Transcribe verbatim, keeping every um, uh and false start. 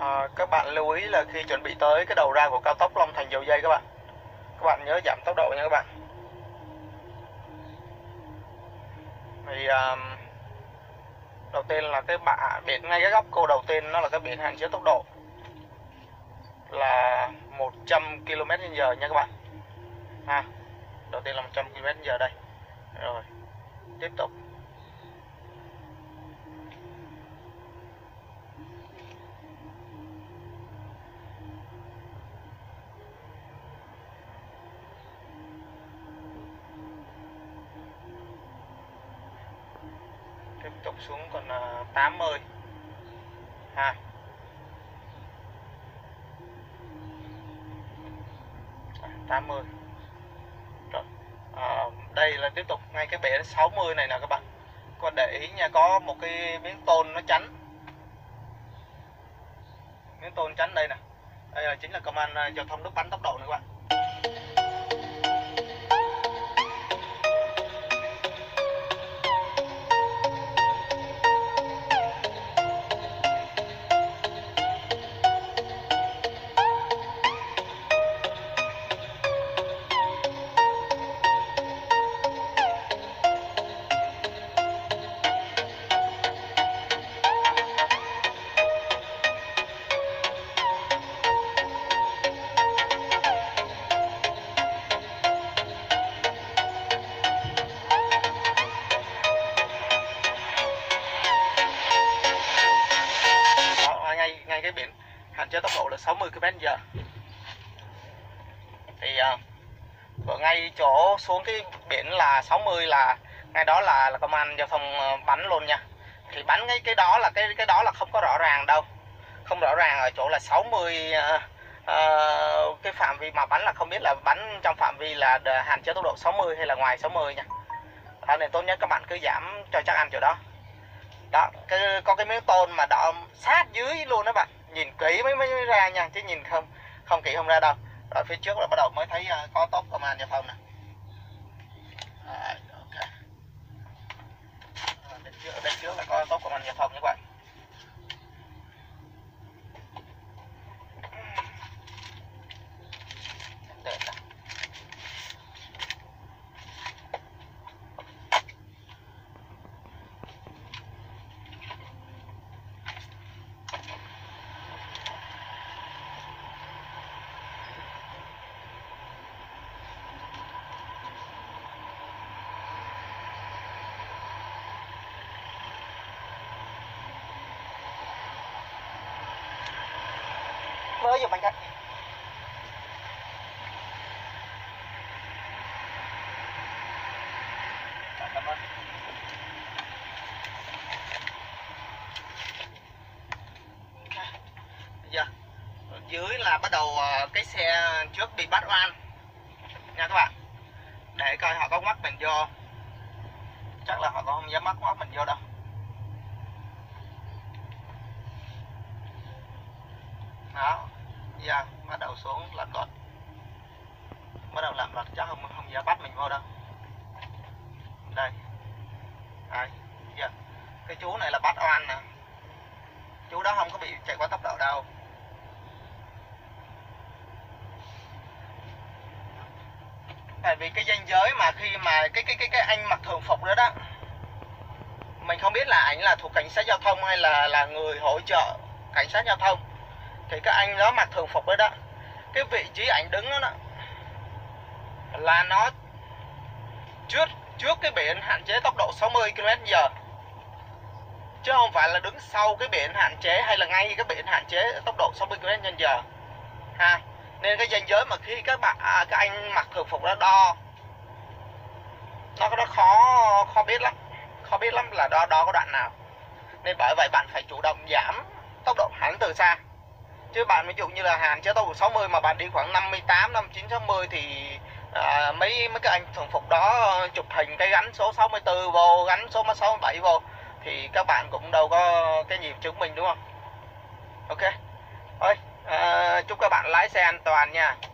À, các bạn lưu ý là khi chuẩn bị tới cái đầu ra của cao tốc Long Thành Dầu Dây các bạn, các bạn nhớ giảm tốc độ nha các bạn. Thì uh, đầu tiên là cái bạ biển ngay cái góc cô đầu tiên nó là cái biển hạn chế tốc độ là một trăm ki lô mét trên giờ nha các bạn. Ha, đầu tiên là một trăm ki lô mét trên giờ đây. Rồi, tiếp tục. Tiếp tục xuống còn uh, tám mươi. Ha. tám mươi. Rồi. À, đây là tiếp tục ngay cái bể sáu mươi này nè các bạn. Các bạn để ý nha, có một cái miếng tôn nó chắn. Miếng tôn chắn đây nè. Đây là chính là công an giao thông nước bắn tốc độ này các bạn. Ngay cái biển hạn chế tốc độ là sáu mươi ki lô mét trên giờ. Thì uh, ở ngay chỗ xuống cái biển là sáu mươi là ngay đó là là công an giao thông bắn luôn nha. Thì bắn cái cái đó là cái cái đó là không có rõ ràng đâu. Không rõ ràng ở chỗ là sáu mươi uh, uh, cái phạm vi mà bắn là không biết là bắn trong phạm vi là hạn chế tốc độ sáu mươi hay là ngoài sáu mươi nha. Đó, nên tốt nhất các bạn cứ giảm cho chắc ăn chỗ đó. Đó, cái, có cái miếng tôn mà đỏ sát dưới luôn đó bạn, nhìn kỹ mới mới ra nha, chứ nhìn không không kỹ không ra đâu. Rồi phía trước là bắt đầu mới thấy uh, có tốp công an giao thông nè. Rồi, ok. Rồi, bên trước bên trước là có tốp công an giao thông các bạn. Để nè. Mới vô bên cạnh. Cảm ơn. Giờ dưới là bắt đầu cái xe trước bị bắt oan nha các bạn. Để coi họ có mắc mình vô. Chắc là họ không dám mắc mắc mình vô đâu. Đó, giờ bắt đầu xuống lật luật, bắt đầu làm luật chắc không không dám bắt mình vô đâu. Đây, đây, giờ cái chú này là bắt oan nè, chú đó không có bị chạy quá tốc độ đâu. Tại vì cái ranh giới mà khi mà cái cái cái cái anh mặc thường phục đó đó, mình không biết là ảnh là thuộc cảnh sát giao thông hay là là người hỗ trợ cảnh sát giao thông. Thì cái anh đó mặc thường phục đó đó, cái vị trí ảnh đứng đó, đó là nó trước trước cái biển hạn chế tốc độ sáu mươi ki lô mét trên giờ, chứ không phải là đứng sau cái biển hạn chế hay là ngay cái biển hạn chế tốc độ sáu mươi ki lô mét trên giờ ha. Nên cái ranh giới mà khi các bạn à, các anh mặc thường phục đó đo nó nó khó khó biết lắm, khó biết lắm là đo đo có đoạn nào. Nên bởi vậy bạn phải chủ động giảm tốc độ hẳn từ xa. Chứ bạn ví dụ như là hạn chế tốc độ sáu mươi mà bạn đi khoảng năm mươi tám, năm mươi chín, sáu mươi thì à, mấy mấy cái anh thường phục đó chụp hình cái gắn số sáu mươi tư vô, gắn số sáu mươi bảy vô thì các bạn cũng đâu có cái gì chứng minh, đúng không? Ok. Thôi, à, chúc các bạn lái xe an toàn nha.